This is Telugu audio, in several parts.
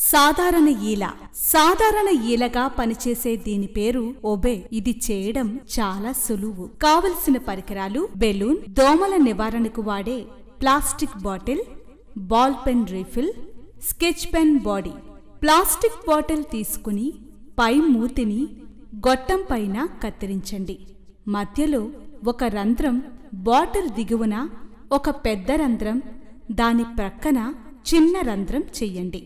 సాధారణ ఈల. సాధారణ ఈలగా పనిచేసే దీని పేరు ఒబే. ఇది చేయడం చాలా సులువు. కావలసిన పరికరాలు: బెలూన్, దోమల నివారణకు వాడే plastic bottle, ball pen refill, sketch pen body. Plastic bottle తీసుకుని పై మూతిని గొట్టం పైన కత్తిరించండి. మధ్యలో ఒక రంధ్రం, బాటిల్ దిగువన ఒక పెద్ద రంధ్రం, దాని ప్రక్కన చిన్న రంధ్రం చెయ్యండి.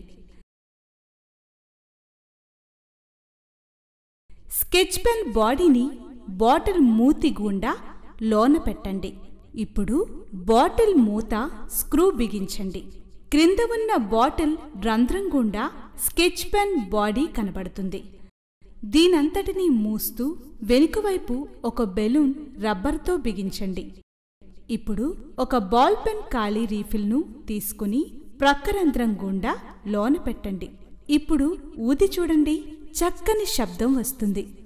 స్కెచ్ పెన్ బాడీని బాటిల్ మూతి గుండా లోన పెట్టండి. ఇప్పుడు బాటిల్ మూత స్క్రూ బిగించండి. క్రింద ఉన్న బాటిల్ రంధ్రం గుండా స్కెచ్ పెన్ బాడీ కనబడుతుంది. దీనంతటినీ మూస్తూ వెనుకవైపు ఒక బెలూన్ రబ్బర్తో బిగించండి. ఇప్పుడు ఒక బాల్ పెన్ ఖాళీ రీఫిల్ను తీసుకుని ప్రక్క రంధ్రం గుండా లోన పెట్టండి. ఇప్పుడు ఊది చూడండి, చక్కని శబ్దం వస్తుంది.